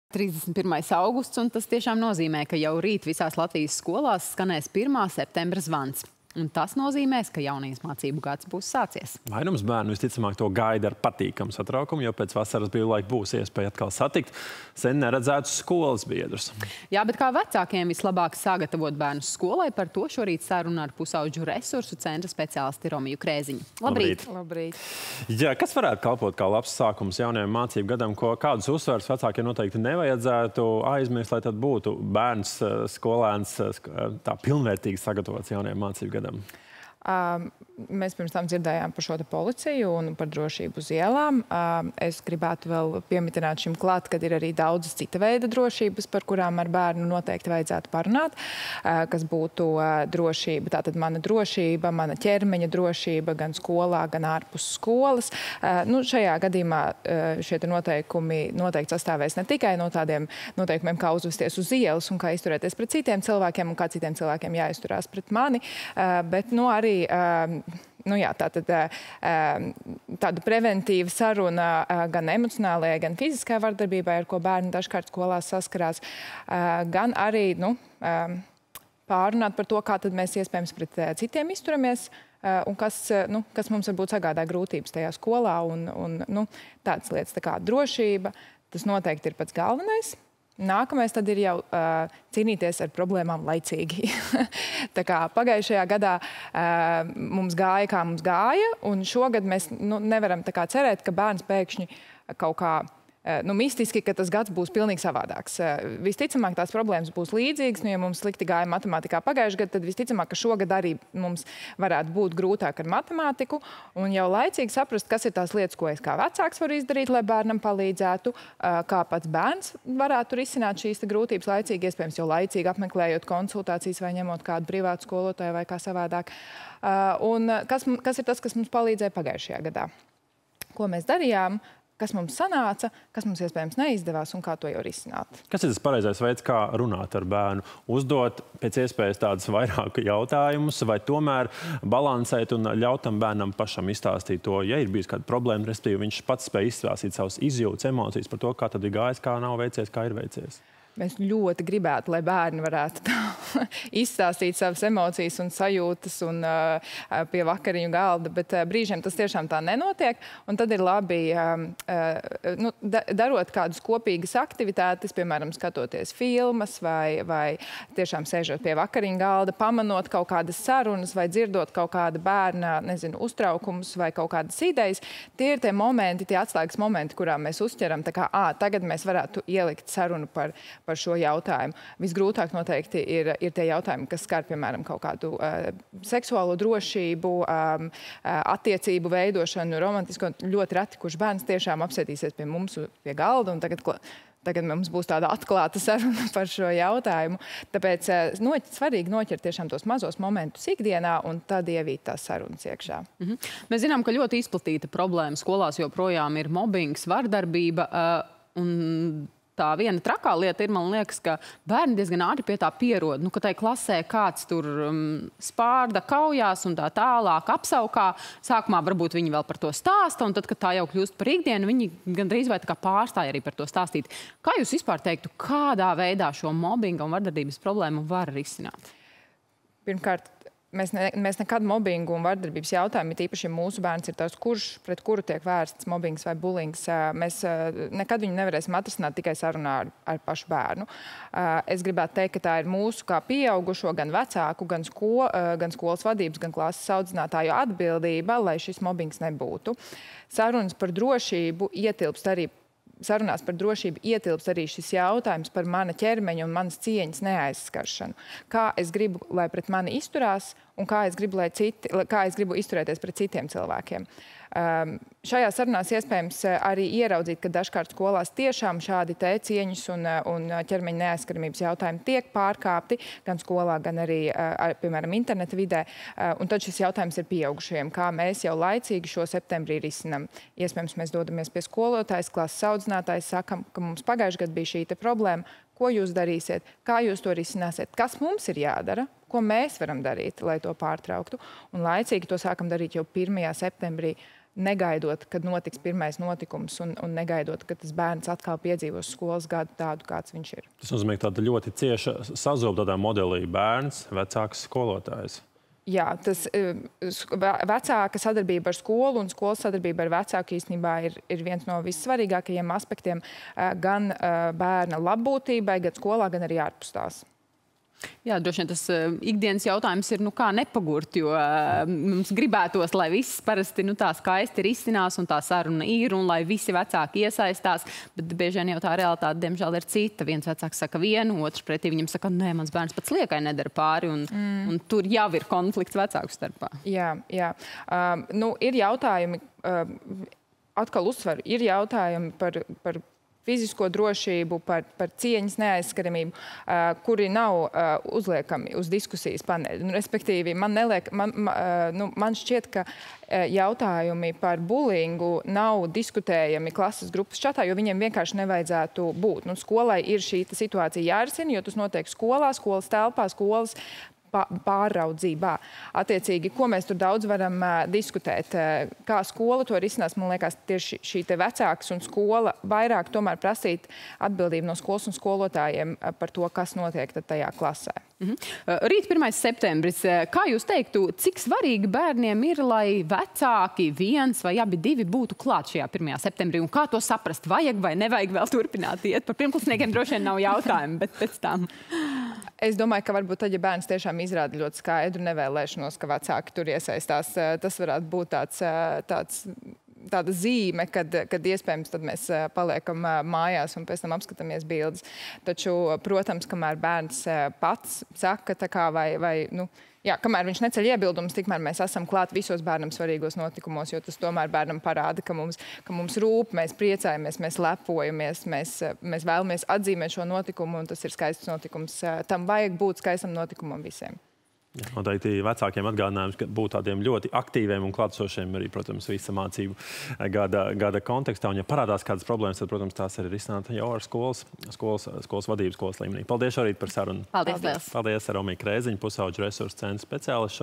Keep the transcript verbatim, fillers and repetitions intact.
trīsdesmit pirmais augusts, un tas tiešām nozīmē, ka jau rīt visās Latvijas skolās skanēs pirmā septembra zvans. Un tas nozīmēs, ka jaunais mācību gads būs sācies. Vairums bērnu visticamāk to gaida ar patīkamu satraukumu, jo pēc vasaras brīvlaika būs iespēja atkal satikt sen neredzētus skolas biedrus. Jā, bet kā vecākiem vislabāk sagatavot bērnus skolai, par to šorīt saruna ar Pusauģu resursu centra speciālisti Romiju Krēziņu. Labrīt! Labrīt! Jā, kas varētu kalpot kā labs sākums jaunajam mācību gadam, ko kādus uzsvars vecākiem noteikti nevajadzētu aizmirst, lai tad būtu bērns, skolēns tā pilnvērtīgi sagatavots jaunajam mācību gadam? Uh, mēs pirms tam dzirdējām par šo te policiju un par drošību uz ielām. Uh, es gribētu vēl piemitināt šim klāt, kad ir arī daudzas cita veida drošības, par kurām ar bērnu noteikti vajadzētu parunāt, uh, kas būtu uh, drošība, tātad mana drošība, mana ķermeņa drošība gan skolā, gan ārpus skolas. Uh, nu, šajā gadījumā uh, šie te noteikumi noteikti sastāvēs ne tikai no tādiem noteikumiem, kā uzvesties uz ielas un kā izturēties pret citiem cilvēkiem un kā citiem cilvēkiem jāizturās pret mani, uh, bet nu, arī Nu jā, tātad, tāda preventīva saruna gan emocionālajai, gan fiziskajai vardarbībai, ar ko bērni dažkārt skolās saskarās, gan arī nu, pārunāt par to, kā tad mēs iespējams pret citiem izturamies un kas, nu, kas mums varbūt sagādā grūtības tajā skolā un, un nu, tādas lietas tā kā drošība. Tas noteikti ir pats galvenais. Nākamais tad ir jau uh, cīnīties ar problēmām laicīgi. Tā kā pagājušajā gadā uh, mums gāja, kā mums gāja, un šogad mēs nu, nevaram tā kā cerēt, ka bērns pēkšņi kaut kā nu, mistiski, ka tas gads būs pilnīgi savādāks. Visticamāk, tās problēmas būs līdzīgas. Nu, ja mums slikti gāja matemātikā pagājušajā gadā, tad visticamāk, ka šogad arī mums varētu būt grūtāk ar matemātiku. Un jau laicīgi saprast, kas ir tās lietas, ko es kā vecāks varu izdarīt, lai bērnam palīdzētu, kā pats bērns varētu risināt šīs grūtības laicīgi, iespējams, jau laicīgi apmeklējot konsultācijas vai ņemot kādu privātu skolotāju vai kā savādāk. Un kas, kas ir tas, kas mums palīdzēja pagājušajā gadā? Ko mēs darījām? Kas mums sanāca, kas mums iespējams neizdevās un kā to jau risināt. Kas ir tas pareizais veids, kā runāt ar bērnu? Uzdot pēc iespējas tādus vairāk jautājumus, vai tomēr balansēt un ļaut tam bērnam pašam izstāstīt to, ja ir bijis kāda problēma, respektīvi viņš pats spēj izstāstīt savas izjūtas, emocijas par to, kā tad ir gājis, kā nav veicies, kā ir veicies. Mēs ļoti gribētu, lai bērni varētu tā, izstāstīt savas emocijas un sajūtas un, uh, pie vakariņu galda, bet uh, brīžiem tas tiešām tā nenotiek. Un tad ir labi, um, uh, nu, da, darot kādas kopīgas aktivitātes, piemēram, skatoties filmas vai, vai tiešām sēžot pie vakariņu galda, pamanot kaut kādas sarunas vai dzirdot kaut kāda bērna, nezinu, uztraukumus vai kaut kādas idejas. Tie ir tie momenti, tie atslēgas momenti, kurā mēs uzķeram, tā kā, ā, tagad mēs varētu ielikt sarunu par par šo jautājumu. Visgrūtāk noteikti ir, ir tie jautājumi, kas skar, piemēram, kaut kādu uh, seksuālo drošību, um, attiecību veidošanu, romantisko. Ļoti reti, kurš bērns tiešām apsēdīsies pie mums pie galda, un tagad, tagad mums būs tāda atklāta saruna par šo jautājumu. Tāpēc uh, no, svarīgi noķert tiešām tos mazos momentus ikdienā un tad ievīt tās sarunas iekšā. Mm-hmm. Mēs zinām, ka ļoti izplatīta problēma skolās joprojām ir mobbings, vardarbība uh, un tā viena trakā lieta ir, man liekas, ka bērni diezgan ātri pie tā pierod. Nu, ka tai klasē kāds tur um, spārda, kaujās un tā tālāk apsaukā. Sākumā varbūt viņi vēl par to stāsta, un tad, kad tā jau kļūst par ikdienu, viņi gandrīz vai tā kā pārstāja arī par to stāstīt. Kā jūs vispār teiktu, kādā veidā šo mobbinga un vardarbības problēmu var risināt? Pirmkārt, Mēs, ne, mēs nekad mobbingu un vardarbības jautājumu, tīpaši, ja mūsu bērns ir tas, kurš pret kuru tiek vērsts mobbings vai bulings, mēs nekad viņu nevarēsim atrisināt tikai sarunā ar, ar pašu bērnu. Es gribētu teikt, ka tā ir mūsu kā pieaugušo, gan vecāku, gan, sko, gan skolas vadības, gan klases audzinātāju atbildība, lai šis mobbings nebūtu. Sarunas par drošību ietilpst arī Sarunās par drošību ietilps arī šis jautājums par mana ķermeņa un manas cieņas neaizskaršanu. Kā es gribu, lai pret mani izturās un kā es gribu, lai citi, kā es gribu izturēties pret citiem cilvēkiem. Um, šajā sarunās iespējams arī ieraudzīt, ka dažkārt skolās tiešām šādi te cieņas un, un ķermeņa neaizskaramības jautājumi tiek pārkāpti gan skolā, gan arī, ar, piemēram, interneta vidē. Uh, un tad šis jautājums ir pieaugušajiem, kā mēs jau laicīgi šo septembrī risinam. Iespējams, mēs dodamies pie skolotājas, klases audzinātājas, sakam, ka mums pagājušajā gadā bija šī te problēma. Ko jūs darīsiet, kā jūs to risināsiet, kas mums ir jādara, ko mēs varam darīt, lai to pārtrauktu. Un laicīgi to sākam darīt jau pirmajā septembrī, negaidot, kad notiks pirmais notikums un, un negaidot, ka tas bērns atkal piedzīvos skolas gadu tādu, kāds viņš ir. Tas nozīmē, ka tāda ļoti cieša sazoba tādā modelī bērns, vecāks, skolotājs. Jā, tas vecāka sadarbība ar skolu un skolas sadarbība ar vecāku īstenībā ir, ir viens no vissvarīgākajiem aspektiem gan bērna labbūtībai, gan skolā, gan arī ārpus tās. Jā, droši vien tas uh, ikdienas jautājums ir, nu, kā nepagurt, jo uh, mums gribētos, lai viss parasti nu, tā skaisti risinās un tā saruna ir, un lai visi vecāki iesaistās, bet bieži vien jau tā realitāte, diemžēl, ir cita. Viens vecāks saka vienu, otrs pretī viņam saka, nē, mans bērns pats liekai nedara pāri, un, mm. un tur jau ir konflikts vecāku starpā. Jā, jā. Um, nu, ir jautājumi, um, atkal uzsveru, ir jautājumi par, par fizisko drošību, par, par cieņas neaizskaramību, uh, kuri nav uh, uzliekami uz diskusijas paneļa. Nu, respektīvi, man, neliek, man, ma, uh, nu, man šķiet, ka uh, jautājumi par bulingu nav diskutējami klases grupas čatā, jo viņiem vienkārši nevajadzētu būt. Nu, skolai ir šī situācija jārisina, jo tas notiek skolā, skolas telpā, skolas pāraudzībā. Attiecīgi, ko mēs tur daudz varam uh, diskutēt, uh, kā skola to risinās, man liekas, tieši šī te vecāks un skola vairāk tomēr prasīt atbildību no skolas un skolotājiem uh, par to, kas notiek tad tajā klasē. Mm-hmm. Rīt pirmais septembris. Kā jūs teiktu, cik svarīgi bērniem ir, lai vecāki viens vai abi divi būtu klāt šajā pirmajā septembrī? Un kā to saprast? Vajag vai nevajag vēl turpināt iet? Par pirmklasniekiem droši vien nav jautājumi, bet pēc tam. Es domāju, ka varbūt tad, ja bērns tiešām izrāda ļoti skaidru nevēlēšanos, ka vecāki tur iesaistās, tas varētu būt tāds, tāds tāda zīme, kad, kad iespējams tad mēs paliekam mājās un pēc tam apskatāmies bildes. Taču, protams, kamēr bērns pats saka, tā kā vai, vai nu, jā, kamēr viņš neceļ iebildumus, tikmēr mēs esam klāt visos bērnam svarīgos notikumos, jo tas tomēr bērnam parāda, ka mums, ka mums rūp, mēs priecājamies, mēs lepojamies, mēs, mēs vēlamies atzīmēt šo notikumu, un tas ir skaists notikums. Tam vajag būt skaistam notikumam visiem. Jā, noteikti vecākiem atgādinājums, ka būt tādiem ļoti aktīviem un klātsošiem arī, protams, visa mācību gada, gada kontekstā. Un, ja parādās kādas problēmas, tad, protams, tās ir risināt jau ar skolas, skolas, skolas vadības, skolas līmenī. Paldies šorīt par sarunu. Paldies. Paldies. Paldies Romija Krēziņa, pusauģu resursu centra speciālists.